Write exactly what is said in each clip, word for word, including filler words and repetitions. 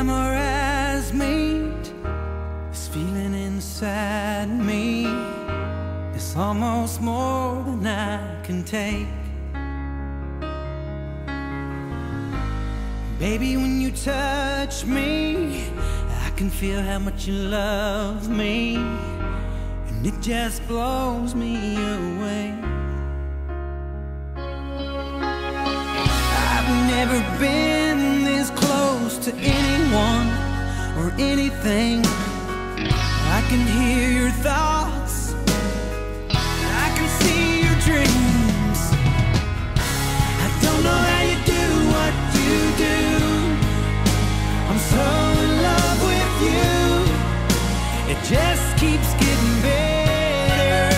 time our eyes meet, this feeling inside me is almost more than I can take. Baby, when you touch me, I can feel how much you love me, and it just blows me away. I've never been this close to anyone or anything. I can hear your thoughts, I can see your dreams. I don't know how you do what you do. I'm so in love with you, it just keeps getting better.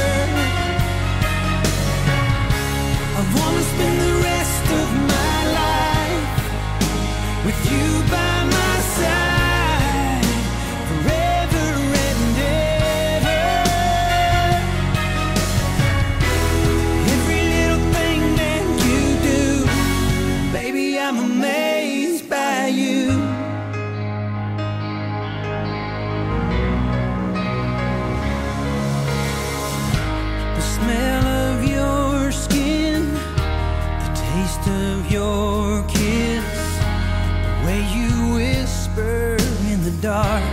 I wanna spend the rest of my life with you by my side, forever and ever. Every little thing that you do, baby, I'm amazed by you. The smell of your skin, the taste of your kiss, the way you whisper in the dark,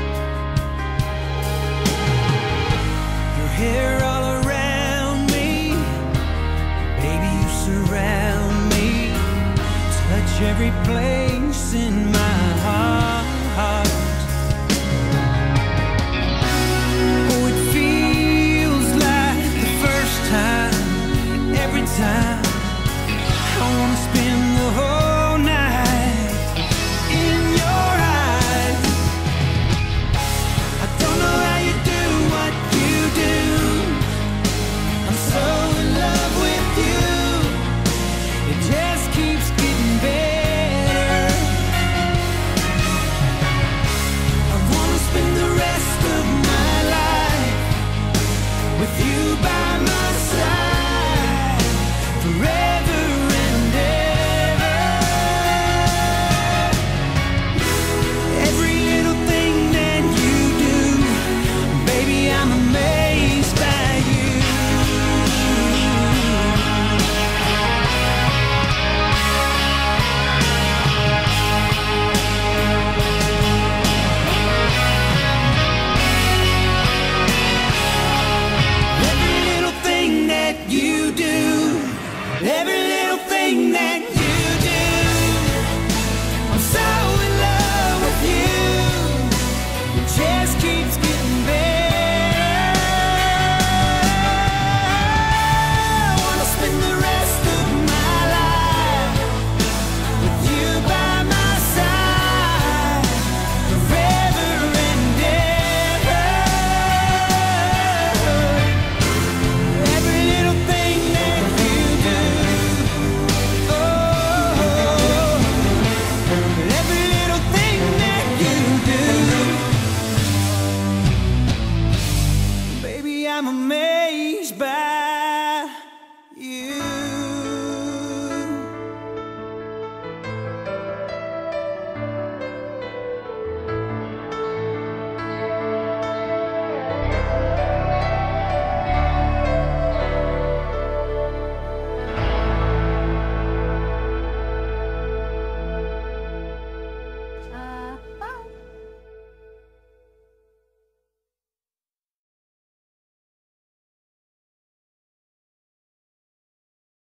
your hair all around me, baby, you surround me, touch every place in my heart. Oh, it feels like the first time, every time. I wanna spend the whole night in your eyes. I don't know how you do what you do. I'm so in love with you, it just keeps getting better. I wanna spend the rest of my life with you by my side, forever and ever. Every little thing that you do, baby, I'm amazed by you. Every little thing that you do, every little thing that you do, I'm so in love with you, it just keeps getting better. I wanna spend the rest of my life with you by my side, forever and ever. Every little thing that you do, oh, every little thing that you do, baby, I'm amazed by you.